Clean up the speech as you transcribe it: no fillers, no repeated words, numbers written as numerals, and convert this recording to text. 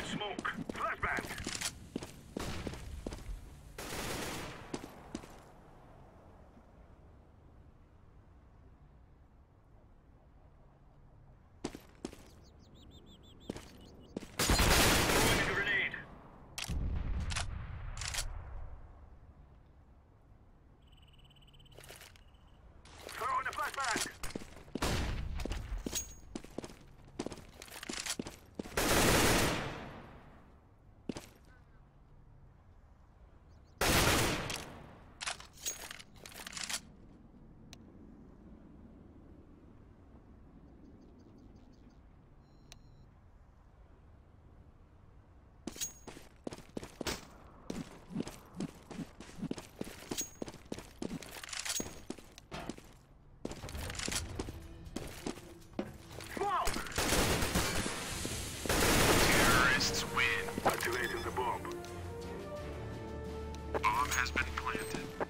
smoke. Flashbang. Throwing a grenade. Throwing a flashbang. Terrorists win. Activating the bomb. Bomb has been planted.